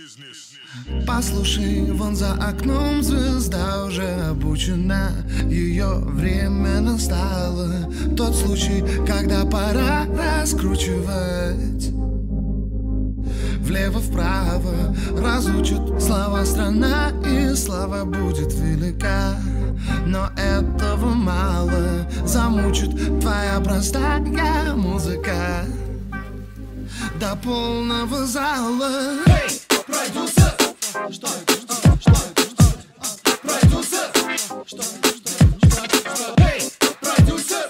Послушай, вон за окном звезда уже обучена, ее время настало. Тот случай, когда пора раскручивать влево-вправо, разучат слова страна, и слава будет велика. Но этого мало, замучит твоя простая музыка до полного зала. Эй, продюсер! Что это? Что это? Продюсер! Что это? Эй, продюсер!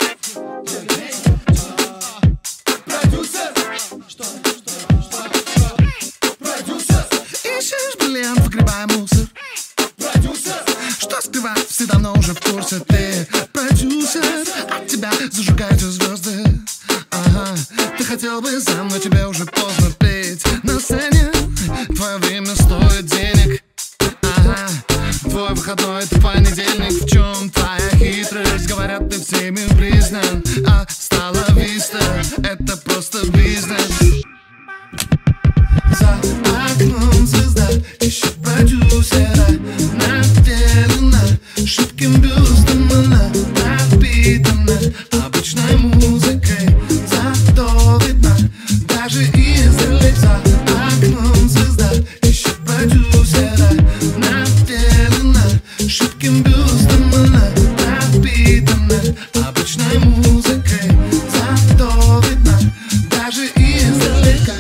Продюсер! Что это? Продюсер! Ищешь бриллиант, выгребай мусор. Продюсер! Что скрывать, все давно уже в курсе. Ты продюсер, от тебя зажигаются звезды. Ага, ты хотел бы сам, но тебе уже поздно петь на сцене. Твое время стоит денег. Ага, твой выходной — это понедельник. В чем твоя хитрость? Говорят, ты всеми признан, а стала виста — это просто бизнес. За окном звезда ищет продюсера. Наделена шибким бюстом, она напитана обычной музыкой. Зато видно даже издали. За окном звезда ищет продюсера. Наделена шибким бюстом, она напитана обычной музыкой. Зато видно даже издалека.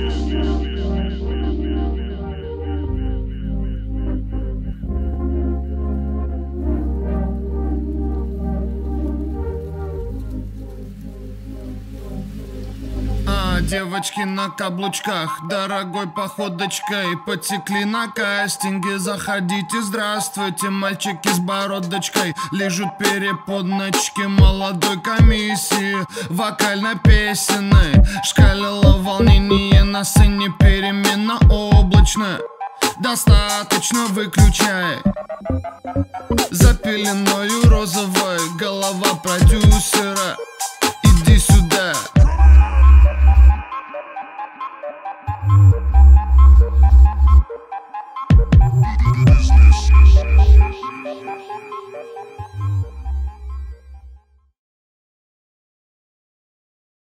Девочки на каблучках, дорогой походочкой потекли на кастинге. Заходите, здравствуйте, мальчики с бородочкой лижут переподночки молодой комиссии вокально-песенной. Шкалило волнение на сцене, перемена облачная. Достаточно, выключай. За пеленою розовой голова продюсера.